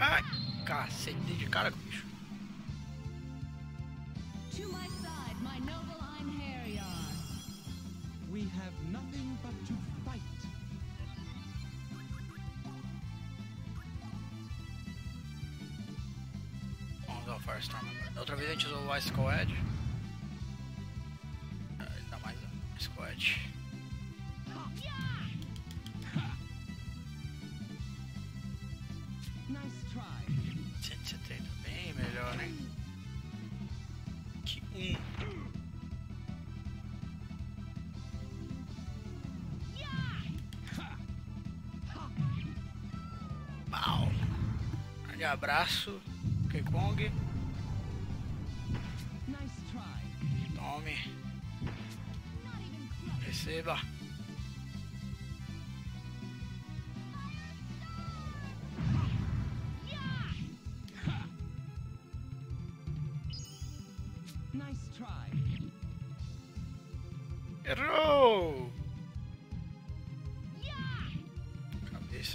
Ai, cacete, dei de cara com o bicho. To my side, my noble Einherjar. We have nothing but to fight. Vamos usar o Firestorm agora. Da outra vez a gente usou o Ice Coed. Ele dá mais um Ice Coed. Nice try. 170, bem melhor, né? Que Pau. Grande abraço, Kekong. Nice try. Tome. Receba. Nice try. Errou! Cabeça.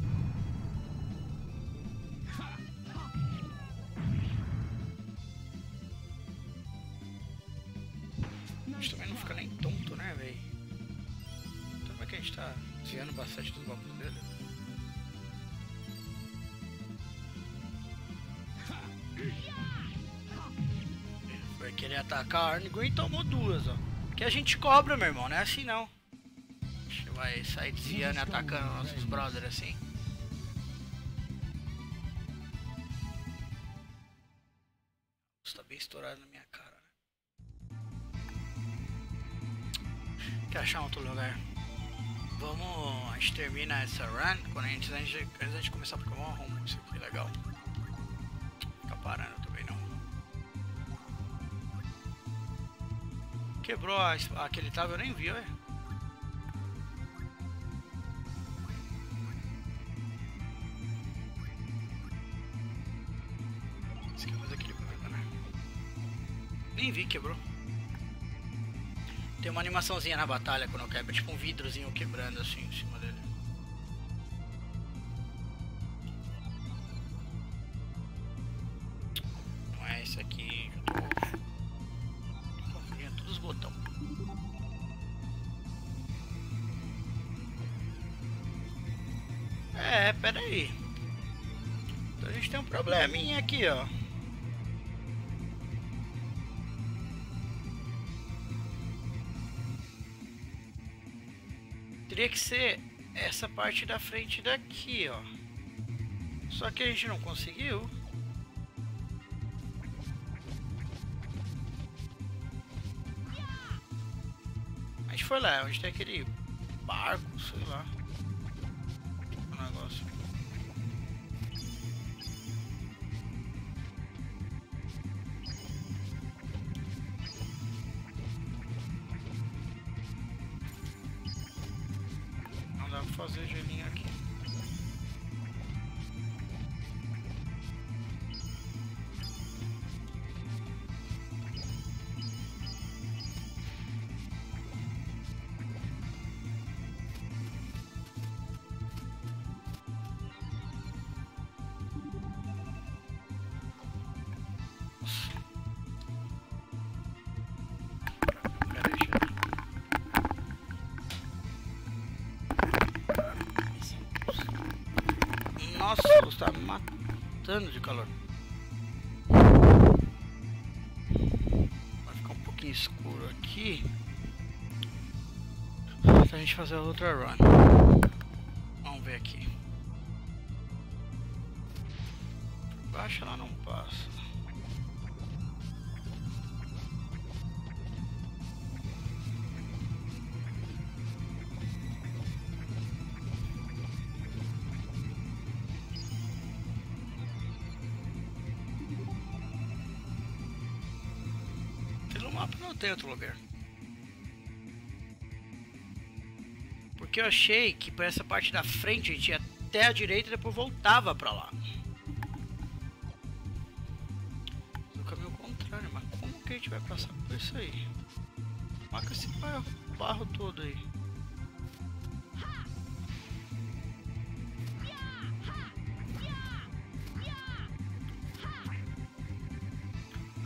A gente também não fica nem tonto, né, véi? Então como é que a gente tá desviando bastante dos golpes dele? Ele foi querer atacar a Arngrim e tomou duas, ó. Que a gente cobra, meu irmão, não é assim não. A gente vai sair desviando e atacando nossos brothers assim. Isso tá bem estourado na minha cara, né? Quer achar outro lugar? Vamos, a gente termina essa run quando antes da gente começar a Pokémon arrumo isso aqui, legal. Ficar parando também não. Quebrou aquele tava, eu nem vi, olha. Esse aqui é mais aquele problema, né? Nem vi, quebrou. Tem uma animaçãozinha na batalha quando quebra, tipo um vidrozinho quebrando assim em cima dele. Não é esse aqui, eu tô confundindo todos os botões. É, pera aí. Então a gente tem um probleminha aqui, ó. Teria que ser essa parte da frente daqui, ó. Só que a gente não conseguiu. A gente foi lá, onde tem aquele barco, sei lá. O negócio. Não dá pra fazer gelinho aqui. Nossa, você tá me matando de calor. Vai ficar um pouquinho escuro aqui pra gente fazer a outra run. Vamos ver aqui. Por baixo ela não passa. Pelo mapa não tem outro lugar. Porque eu achei que por essa parte da frente a gente ia até a direita e depois voltava pra lá. No caminho contrário, mas como que a gente vai passar por isso aí? Marca esse barro todo aí.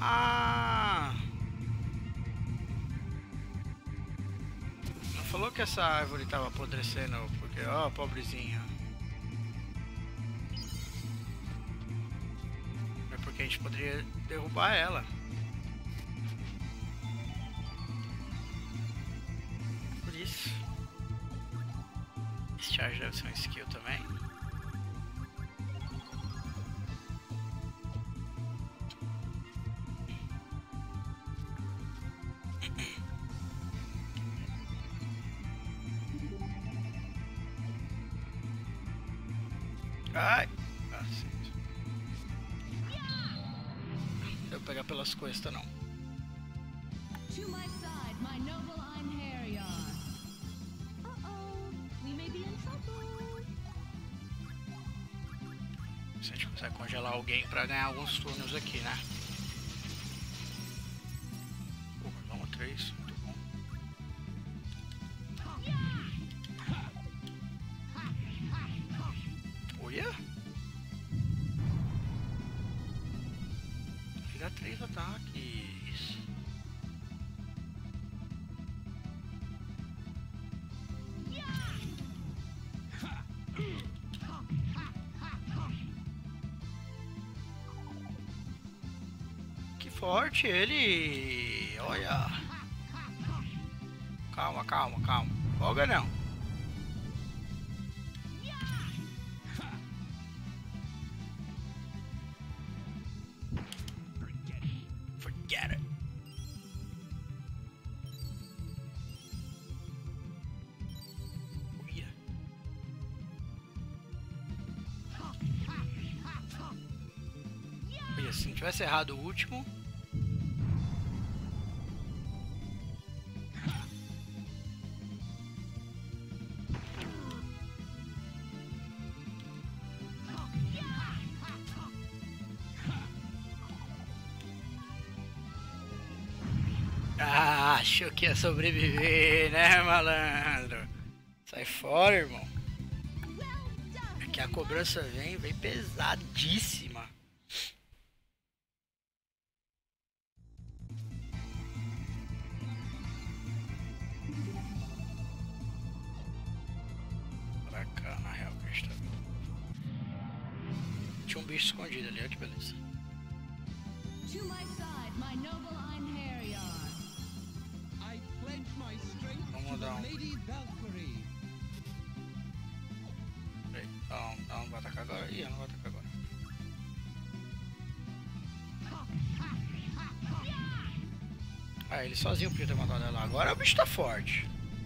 Ah! Não falou que essa árvore tava apodrecendo, porque, ó, pobrezinha. É porque a gente poderia derrubar ela. Por isso. Esse charge deve ser um skill também. Ai! Assim. Eu vou pegar pelas costas não. To my side, my noble Einherjar. Uh-oh, we may be in trouble. Se a gente consegue congelar alguém pra ganhar alguns turnos aqui, né? Vamos 3, muito bom. Olha! Dá 3 ataques. Que forte ele! Olha! Calma, calma, calma. Folga não. Forget it. Olha. Olha, se não tivesse errado o último. Ah, achou que ia sobreviver, né, malandro? Sai fora, irmão. É que a cobrança vem pesadíssima. Pra cá, na real, que a gente tá vendo. Tinha um bicho escondido ali, olha que beleza. To my side, my noble Einherjar. I pledge my strength Vamos to the dar um. Lady Valkyrie. Peraí, não vai atacar agora. Ih, não vai atacar agora. Ah, ele sozinho podia ter matado ela. Agora o bicho tá forte.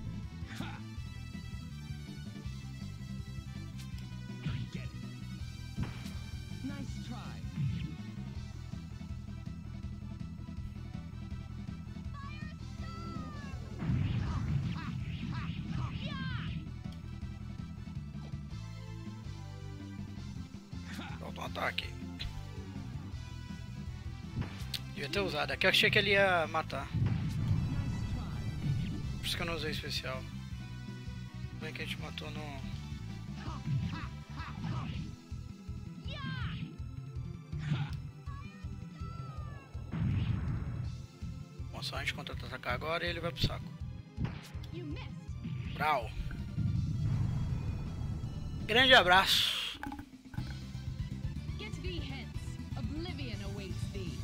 Nice try. Falta um ataque. Devia ter usado. Aqui eu achei que ele ia matar. Por isso que eu não usei especial. Bem que a gente matou no. Bom, só a gente contra-atacar agora e ele vai pro saco. You missed. Brau. Grande abraço. Get thee hence. Oblivion awaits thee.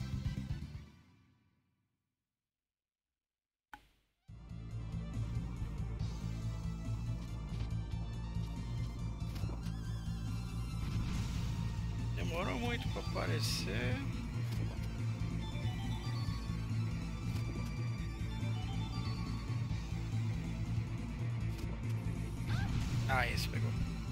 Demorou muito pra aparecer. Ah, esse pegou.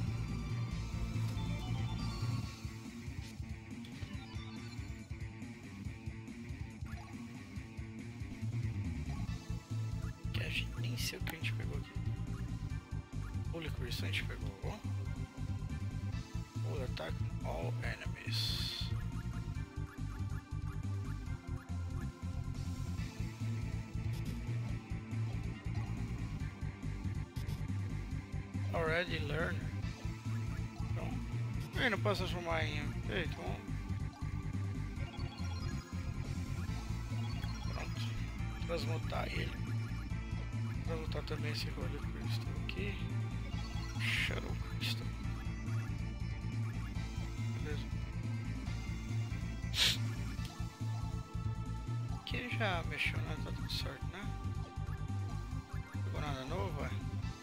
Que a gente nem sei o que a gente pegou aqui. Holy Crystal a gente pegou. Full attack all enemies. Already learned. Então, ele não pode transformar em. Eita, transmutar ele. Transmutar também esse Holy Crystal aqui. Shadow Crystal. Beleza. Aqui já mexeu, né? Tá tudo certo, né? Não pegou nada novo, é?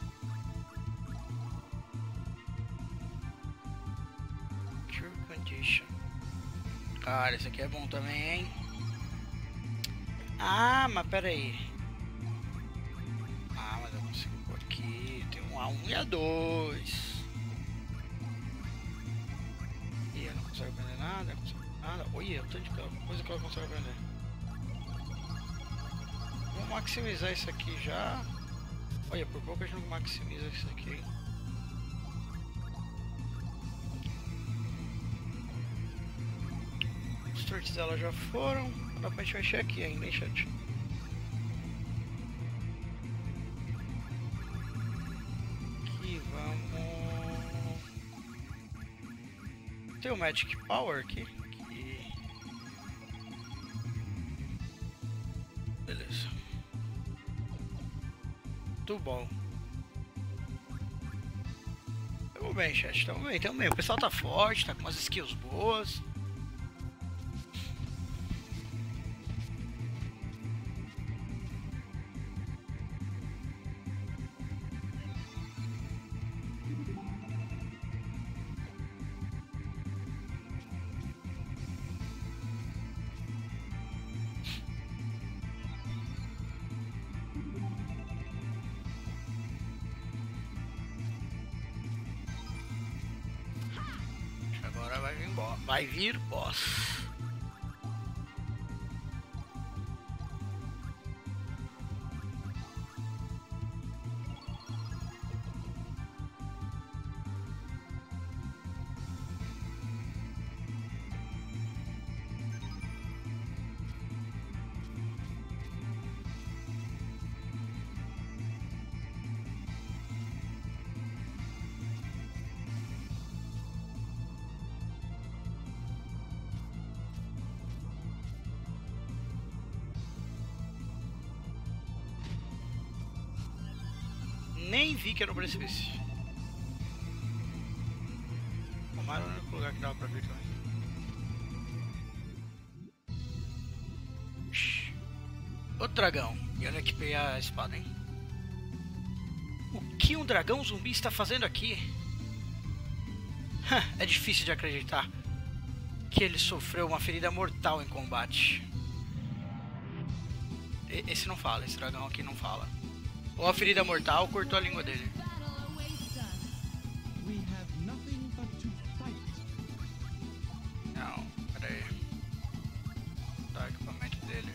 Cure Condition. Cara, esse aqui é bom também, hein? Ah, mas pera aí. Ah, mas eu consigo pôr aqui. Tem um A1 e A2. E eu não consigo aprender nada, não consigo nada. Olha, o tanto de coisa que ela consegue aprender. Vou maximizar isso aqui já. Olha, por pouco a gente não maximiza isso aqui, hein? Os tortes dela já foram. Dá pra gente mexer aqui ainda, hein, chat? Aqui, vamos... Tem o Magic Power aqui. Beleza. Tudo bom. Tamo bem, chat. Tamo bem, tamo bem. O pessoal tá forte, tá com umas skills boas. Agora vai vir boss. Nem vi que era um precipício. O mar é o único lugar que dava pra ver também. Outro dragão. E olha que pegar a espada, hein? O que um dragão zumbi está fazendo aqui? É difícil de acreditar que ele sofreu uma ferida mortal em combate. Esse não fala, esse dragão aqui não fala. Ou a ferida mortal cortou a língua dele. We have nothing but to fight. Não, peraí. Tá, o equipamento dele.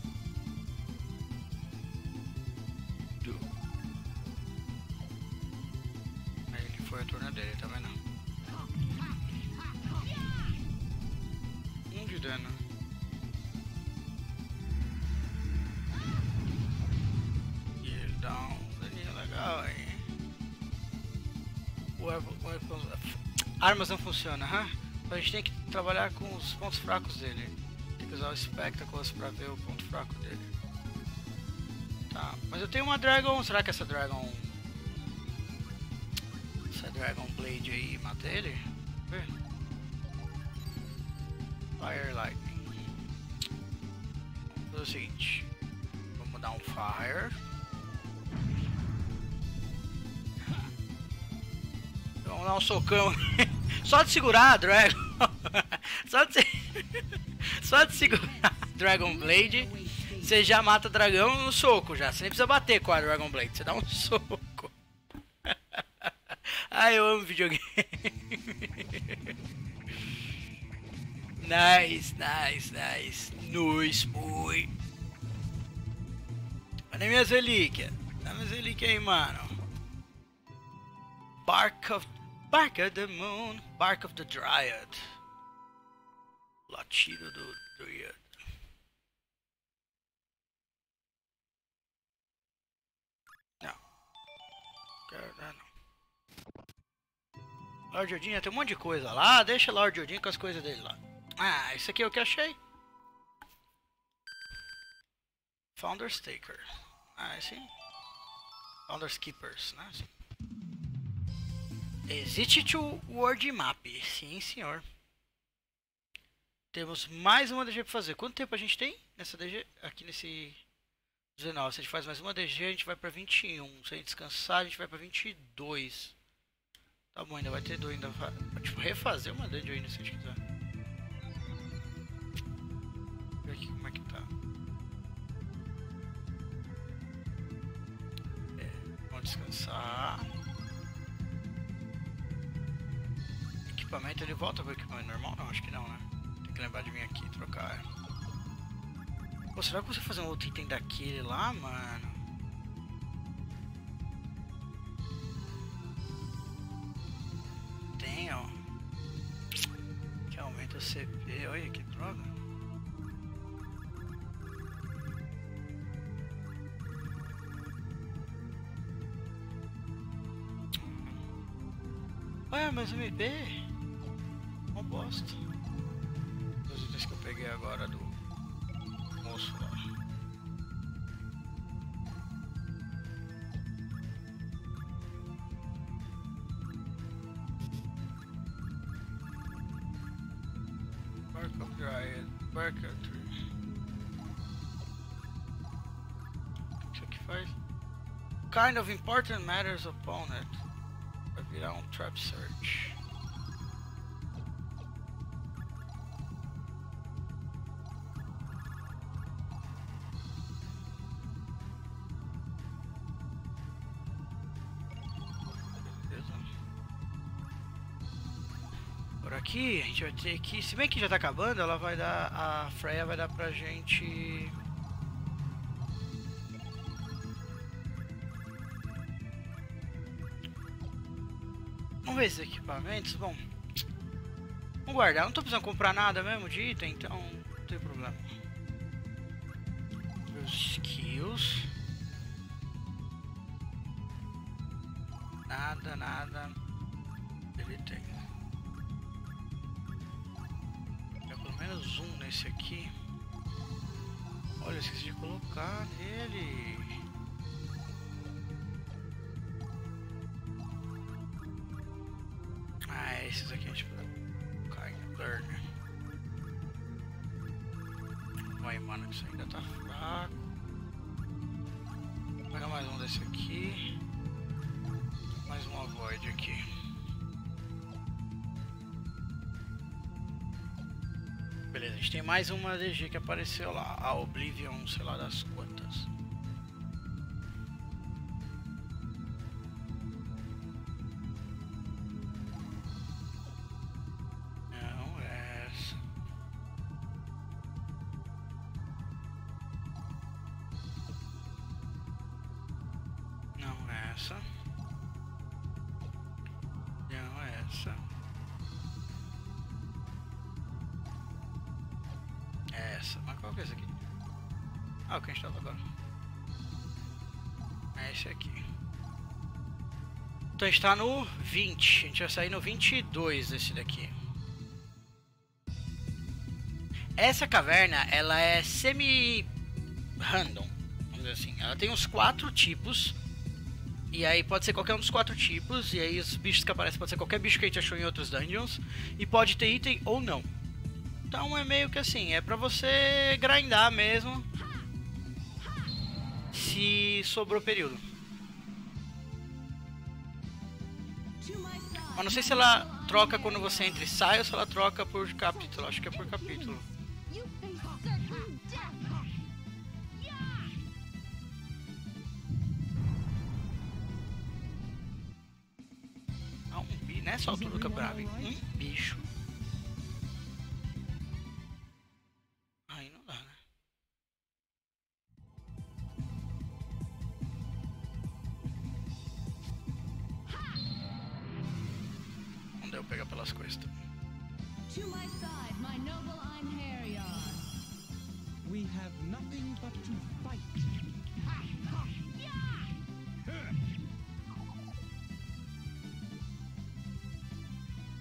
Aí ele foi a turna dele, tá vendo? De dano. Legal, hein? Armas não funcionam, então a gente tem que trabalhar com os pontos fracos dele. Tem que usar o Spectacles pra ver o ponto fraco dele. Tá, mas eu tenho uma Dragon. Será que essa Dragon Blade aí mata ele? Vê. Fire Lightning. Vamos fazer o seguinte. Vamos dar um Fire. Vamos dar um socão. Só de segurar a Dragon. Só de segurar a Dragon Blade. Você já mata o dragão no soco já. Você nem precisa bater com a Dragon Blade. Você dá um soco. Ai, eu amo videogame. Nice. Nice, boy. Olha minhas relíquias. Dá minhas relíquias aí, mano. Bark of the Moon, Bark of the Dryad. Latido do Dryad. Não. Quero dar não. Lord Odin tem um monte de coisa lá. Deixa Lord Odin com as coisas dele lá. Ah, isso aqui é o que eu achei. Founders Taker. Ah, sim. Founders Keepers, né? Sim. Exit to World Map. Sim, senhor. Temos mais uma DG pra fazer. Quanto tempo a gente tem nessa DG? Aqui nesse 19. Se a gente faz mais uma DG, a gente vai pra 21. Se a gente descansar, a gente vai pra 22. Tá bom, ainda vai ter dois. Ainda vai, tipo, refazer uma DG ainda se a gente quiser. Ver aqui como é que tá. Vamos descansar. Equipamento, ele volta com o equipamento normal? Não, acho que não, né? Tem que lembrar de vir aqui e trocar. Pô, será que você fazer um outro item daquele lá, mano? Tem, ó. Que aumenta o CP. Olha que droga. Ué, mas MP? Uma bosta. Os itens que eu peguei agora do moço lá. Bark of Dryad, Bark of Tree. O que isso aqui faz? Kind of important matters opponent. Vai virar um trap search. Por aqui a gente vai ter que, se bem que já tá acabando, ela vai dar, a Freya vai dar pra gente. Vamos ver esses equipamentos, bom, vamos guardar, não tô precisando comprar nada mesmo de item, então não tem problema. Os skills. Nada. Ele tem. Pelo menos um nesse aqui. Olha, eu esqueci de colocar nele. Ah, esses aqui a gente vai colocar em Learn. Vai, mano, isso ainda tá fraco. Vou pegar mais um desse aqui. Mais uma Void aqui. Beleza, a gente tem mais uma DG que apareceu lá, a Oblivion, sei lá das quantas. Não, essa. Não, essa. Não, essa. Essa, mas qual que é esse aqui? Ah, o que a gente tava agora. É esse aqui. Então a gente tá no 20. A gente vai sair no 22 desse daqui. Essa caverna, ela é semi-random. Vamos dizer assim. Ela tem uns 4 tipos. E aí pode ser qualquer um dos 4 tipos. E aí os bichos que aparecem pode ser qualquer bicho que a gente achou em outros dungeons. E pode ter item ou não. Então é meio que assim, é pra você grindar mesmo. Se sobrou período. Mas não sei se ela troca quando você entra e sai ou se ela troca por capítulo. Acho que é por capítulo. Ah, um bicho, não é só tudo do campeonato, um bicho. Aí não dá, né? Não deu pegar pelas coisas também. To my side, my noble Einherjar. We have nothing but to fight.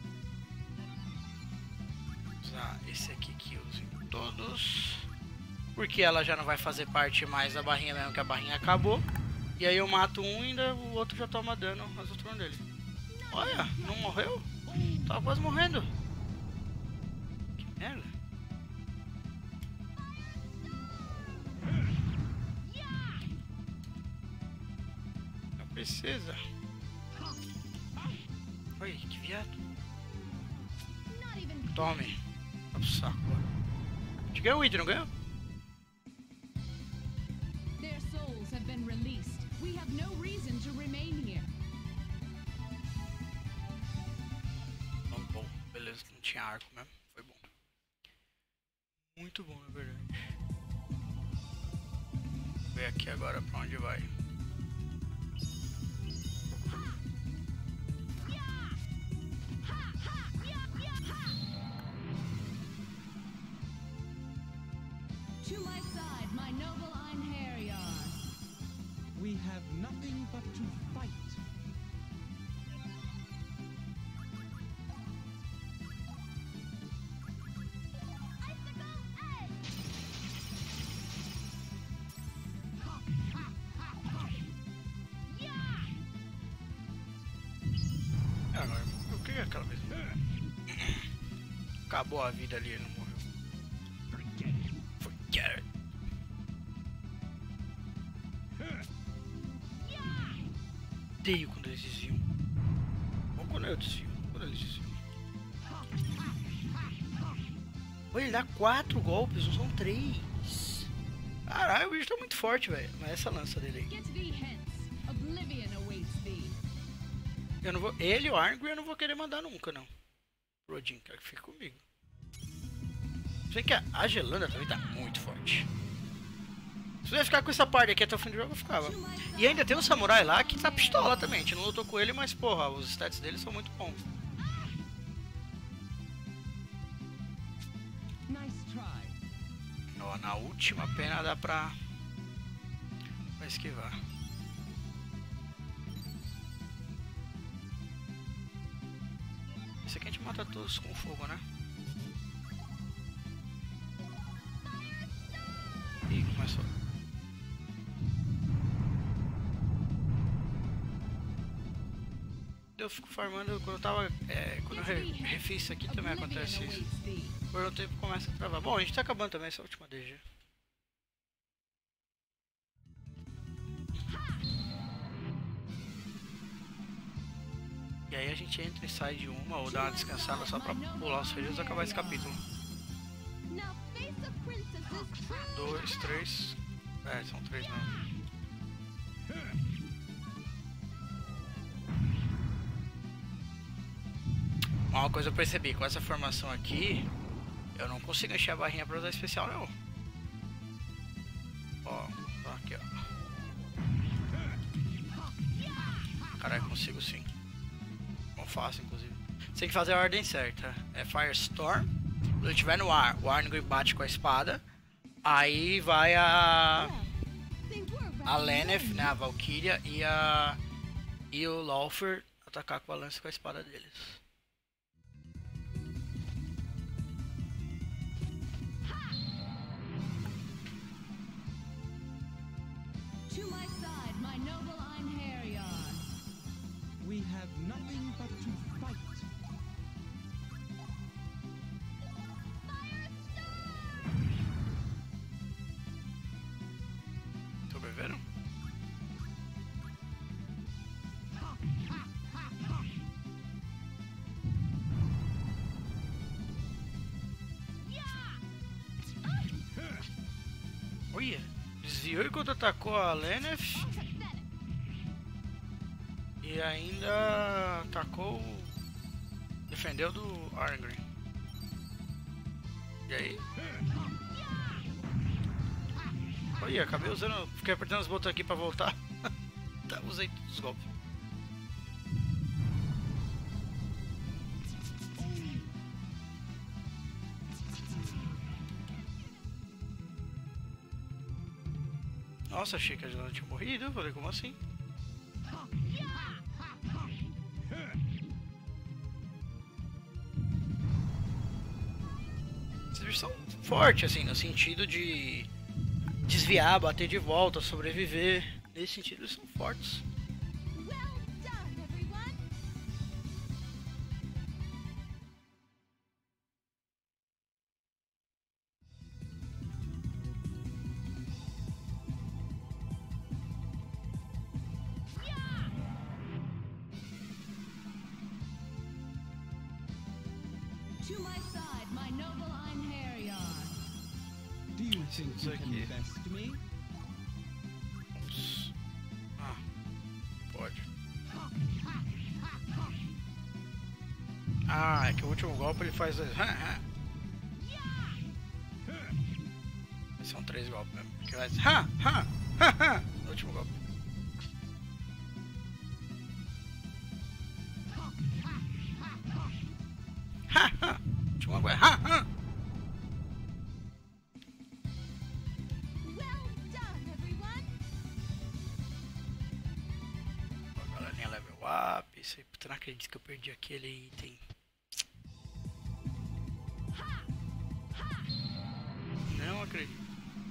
Vou usar esse aqui que eu uso em todos. porque ela já não vai fazer parte mais da barrinha mesmo, que a barrinha acabou. E aí eu mato um e ainda o outro já toma dano nas outras dele. Olha, não morreu? Tava quase morrendo. Que merda. Não precisa. Oi, que viado. Tome. Tá pro saco. A gente ganhou o item, não ganhou? Their souls have been released. We have no reason to remain here. Bom, beleza, não tinha arco mesmo. Foi bom. Muito bom, na verdade. Vou ver aqui agora pra onde vai. To my side, my noble Einherjar. We have nothing but to fight. Agora, o que é aquela vez? Acabou a vida ali, ele não morreu. Forget it. Odeio quando eles desviam. Ou quando eu desvio. Quando eles desviam. Olha, ele dá 4 golpes, não são 3. Caralho, o bicho tá muito forte, velho. Mas essa lança dele aí. Get thee hence. Oblivion awaits thee. Eu não vou. Ele e o Arngrim eu não vou querer mandar nunca, não. Pro Odin, quero que fique comigo. Sei que a Gelanda também tá muito forte. Se eu ia ficar com essa parte aqui até o fim do jogo, eu ficava. E ainda tem um samurai lá que tá pistola também. A gente não lutou com ele, mas porra, os stats dele são muito bons. Nice try. Ó, na última pena dá pra esquivar. Esse aqui a gente mata todos com fogo, né? Ih, começou. Eu fico farmando quando eu tava. Quando eu refiz isso aqui também Oblivion acontece isso. awaits thee. Por um tempo começa a travar. Bom, a gente tá acabando também essa última DG. E aí a gente entra e sai de uma ou dá uma descansada só pra pular os feridos e acabar esse capítulo. Now face the princess's true 2, 3. São 3 não. Uma coisa eu percebi, com essa formação aqui, eu não consigo encher a barrinha pra usar especial não. Ó, aqui ó. Caralho, consigo sim. Bom, fácil inclusive. Você tem que fazer a ordem certa. É Firestorm. Quando ele estiver no ar, o Arngrim bate com a espada. Aí vai They were a Lenneth, né, a Valkyria e o Laufey atacar com a lança com a espada deles. to my side, my noble Einherjar. We have nothing but to fight. Sobreviveram? Olha, desviou enquanto atacou a Lenneth e ainda atacou, defendeu do Arngrim. E aí? Olha, acabei usando, fiquei apertando os botões aqui pra voltar. Tá, usei todos os golpes. Nossa, achei que a Gelanda tinha morrido. Eu falei, como assim? Esses bichos são fortes, assim, no sentido de desviar, bater de volta, sobreviver. Nesse sentido eles são fortes. Well done, everyone. To my side, my noble Einherjar. Do you think you can aqui. best me? Ups. Ah, pode. Ah, é que o último golpe ele faz dois. São 3 golpes mesmo. Que vai no último golpe. Último golpe. Well done, everyone. A galerinha level up. Isso aí, puta, não acredito que eu perdi aquele item. Não acredito.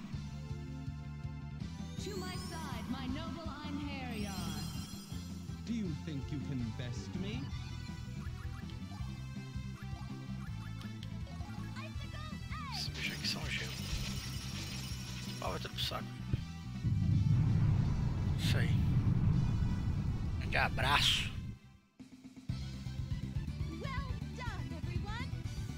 To my side, my noble Einherjar. Do you think you can best me? Esses bichos aqui são gelo. Ó, vai tudo pro saco. Isso aí. Que abraço. Well done, everyone.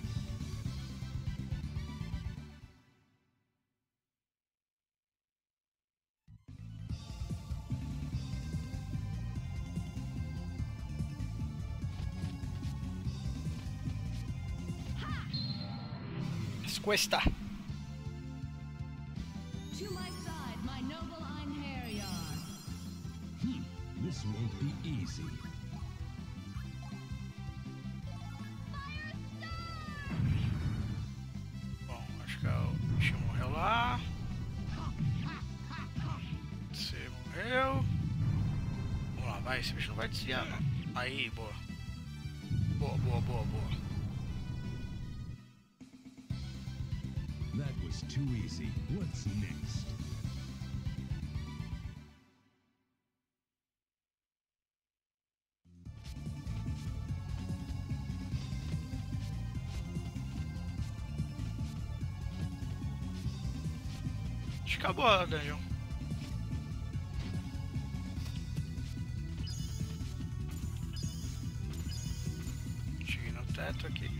Cuesta. To my side, my noble Einherjar. This won't be easy. Bom, acho que o bicho morreu lá. Você morreu. Vamos lá, vai. Esse bicho não vai desviar, não. Aí, boa. Boa, boa, boa, boa. That was too easy. What's next? Acho que acabou a dungeon. Cheguei no teto aqui.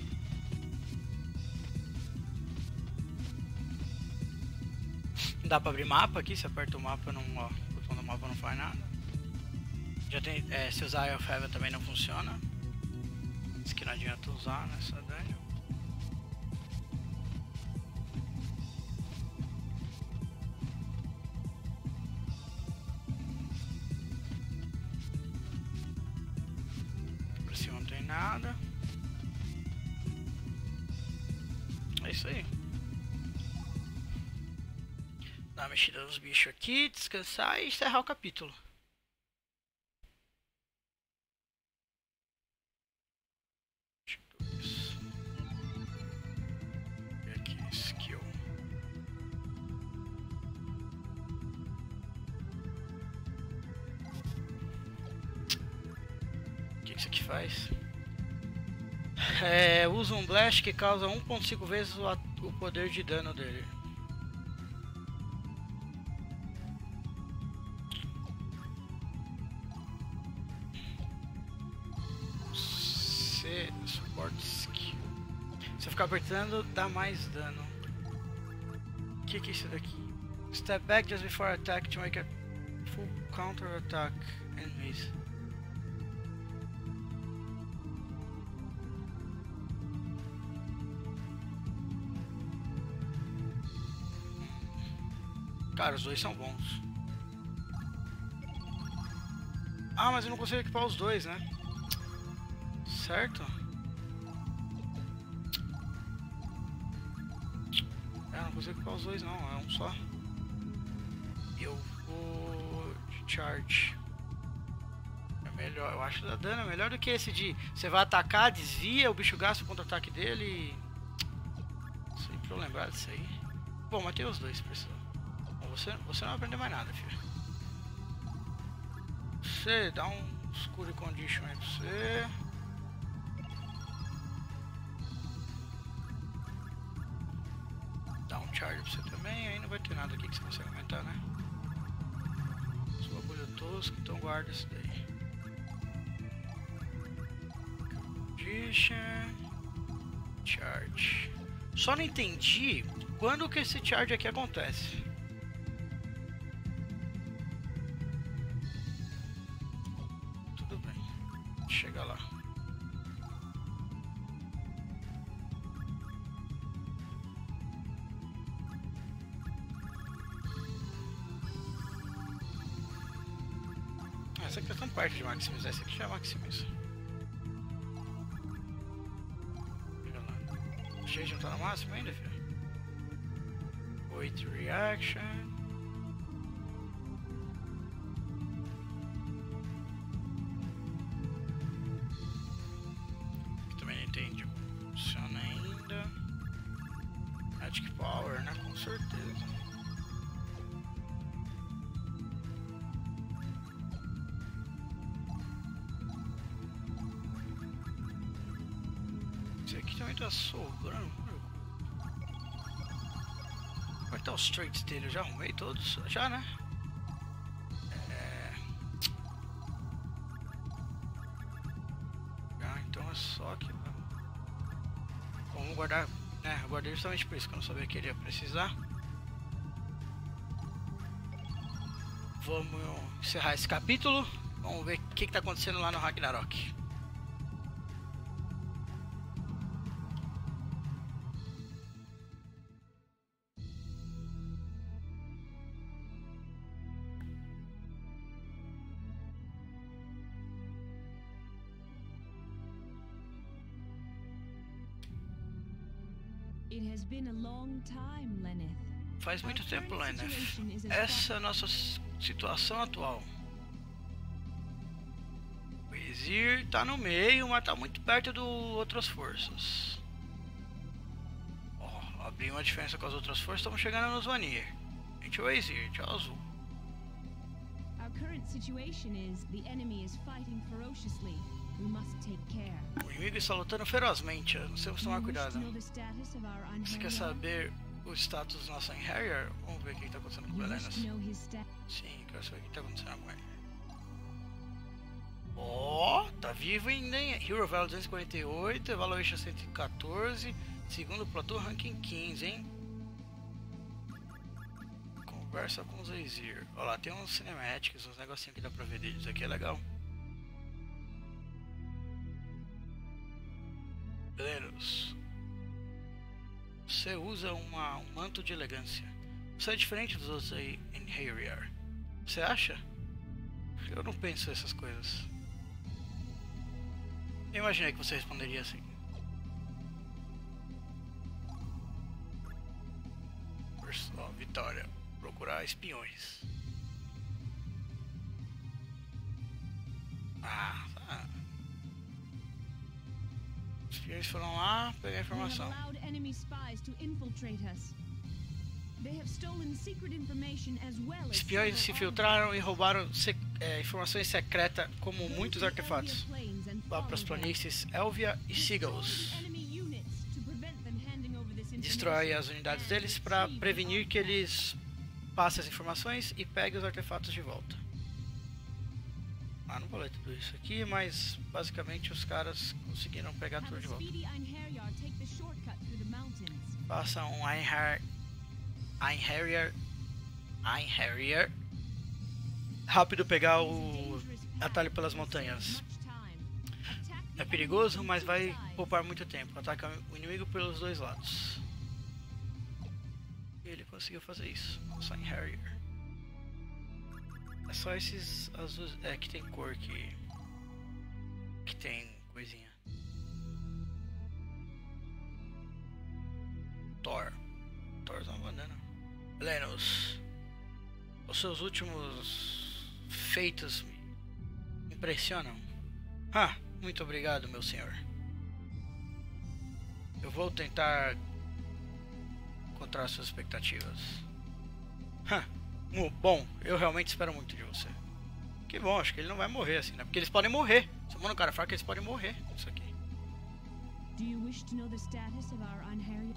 Dá pra abrir mapa aqui, se aperta o mapa, não, ó, o botão do mapa não faz nada. Já tem, se usar Eye of Heaven também não funciona. Isso que não adianta usar nessa dungeon. Por cima não tem nada. É isso aí. Dar uma mexida nos bichos aqui, descansar e encerrar o capítulo. E aqui, skill. O que isso aqui faz? Usa um blast que causa 1.5 vezes o poder de dano dele. Support skill. Se eu ficar apertando, dá mais dano. O que é isso daqui? Step back just before attack to make a full counter attack enemies. Cara, os dois são bons. Ah, mas eu não consigo equipar os dois, né? Certo? Não consigo equipar os dois não, é um só. Eu vou de charge. É melhor, eu acho que dá dano, é melhor do que esse de você vai atacar, desvia, o bicho gasta o contra-ataque dele. Sempre pra eu lembrar disso aí. Bom, mas tem os dois, pessoal. Vou você não vai aprender mais nada, filho. Você dá um School Condition aí pra você. Dá um charge pra você também, aí não vai ter nada aqui que você consegue aumentar, né? Os bagulho tosco, então guarda isso daí. Condition. Charge. Só não entendi quando que esse charge aqui acontece. Tudo bem. Chega lá. Essa aqui é tão parte de maximizar, essa aqui já maximiza. O Shade não tá no máximo ainda, filho? 8 reaction. Aqui também não entendi como funciona ainda. Magic Power, né? Com certeza. Esse aqui também tá sobrando. Como é que tá os traits dele? Eu já arrumei todos? Já, né? Então é só que... Vamos guardar... eu guardei justamente por isso, que eu não sabia que ele ia precisar. Vamos encerrar esse capítulo. Vamos ver o que tá acontecendo lá no Ragnarok. It has been a long time, Lenneth. Faz muito tempo, Lenneth. Essa é a nossa situação atual. O Aesir tá no meio, mas tá muito perto do outras forças. Ó, abri uma diferença com as outras forças, estamos chegando nos Vanir. A gente é o Aesir, a gente é o azul. Our current situation is the enemy is fighting ferociously. We must take care. O inimigo está lutando ferozmente, nós temos que tomar cuidado. Você quer saber o status do nosso Einherjar? Vamos ver o que está acontecendo com o Belenas. Sim, quero saber o que está acontecendo com ele. Ó, tá vivo ainda, hein? Hero Value 248, Evaluation 114, segundo Platô Ranking 15, hein? Conversa com os Aesir. Olha lá, tem uns cinematics, uns negocinhos que dá pra ver deles aqui, é legal. Belenos. Você usa um manto de elegância. Você é diferente dos outros aí em Einherjar. Você acha? Eu não penso essas coisas. Eu imaginei que você responderia assim. Ó, Vitória. Procurar espiões. Tá. Os espiões foram lá pegar informação. Espiões se infiltraram e roubaram informações secretas como muitos artefatos. Vá para as planícies Elvia e siga-os. Destrói as unidades deles para prevenir que eles passem as informações e peguem os artefatos de volta. Não vou ler tudo isso aqui, mas basicamente os caras conseguiram pegar tudo de volta. Passa um Einherjar rápido pegar o atalho pelas montanhas. É perigoso, mas vai poupar muito tempo. Ataca o inimigo pelos dois lados. Ele conseguiu fazer isso. Nossa, Einherjar. É só esses azuis que tem cor que tem coisinha. Thor tá uma bandana. Lenos, os seus últimos feitos me impressionam. Muito obrigado, meu senhor. Eu vou tentar encontrar suas expectativas. Bom, eu realmente espero muito de você. Que bom, acho que ele não vai morrer assim, né? Porque eles podem morrer. Somando um cara fraco, eles podem morrer. Isso aqui. Do you wish to know the status of our Einherjar?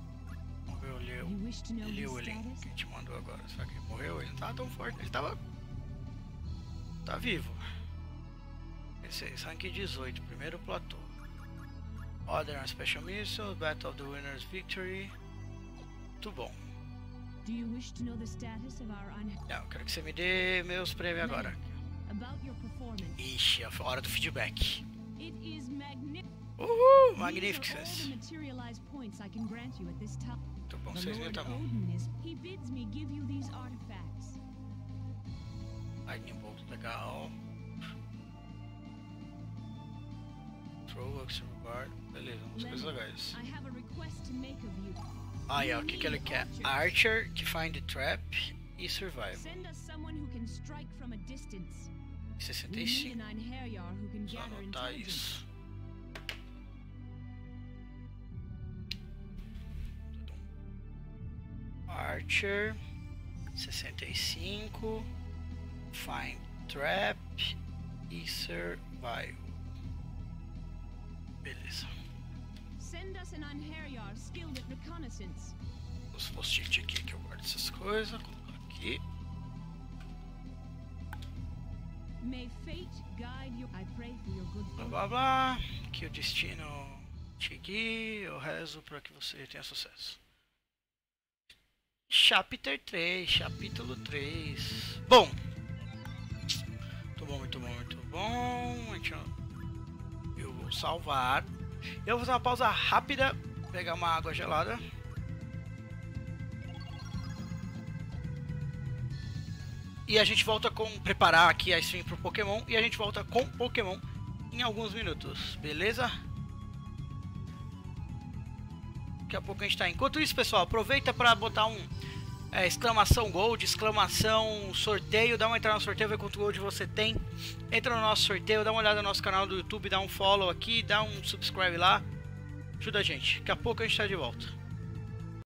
Ele o Link que te mandou agora. Será que ele morreu? Ele não tava tão forte. Ele tava. Tá vivo. Esse é rank 18, primeiro platô. Order on Special Missile, Battle of the Winners Victory. Muito bom. Do you wish to know the status of our Não, eu quero que você me dê meus prêmios agora. about your performance? Ixi, é a hora do feedback. It is magnificent. Uhul, These are all the magnificence. materialized points I can grant you at this time. Muito bom, The 6 mil Lord tá bom. Odin is. He bids me give you these artifacts. Lightning Bolt, legal. Throw, Oxygen Guard. Beleza, umas coisas legais. I have a request to make of you. Aí, ó, o que, que ele quer? Archer, que find the trap e survival. Send us someone who can strike from a distance. We need 65. an Einherjar who can Só gather anotar intelligence. isso. Archer 65. Find trap e survival. Beleza. Send us an Einherjar skilled at reconnaissance. Os post-it aqui que eu guardo essas coisas. Vou colocar aqui. May fate guide you. I pray for your good Blá fortune. blá blá. Que o destino te guie. Eu rezo para que você tenha sucesso. Chapter 3, capítulo 3. Bom. Muito bom, muito bom, muito bom. Eu vou salvar. Eu vou fazer uma pausa rápida. Pegar uma água gelada. E a gente volta com preparar aqui a stream pro Pokémon. E a gente volta com Pokémon em alguns minutos, beleza? Daqui a pouco a gente tá. Enquanto isso, pessoal, aproveita para botar um exclamação Gold, exclamação sorteio. Dá uma entrada no sorteio, ver quanto Gold você tem. Entra no nosso sorteio, dá uma olhada no nosso canal do YouTube, dá um follow aqui, dá um subscribe lá. Ajuda a gente. Daqui a pouco a gente tá de volta.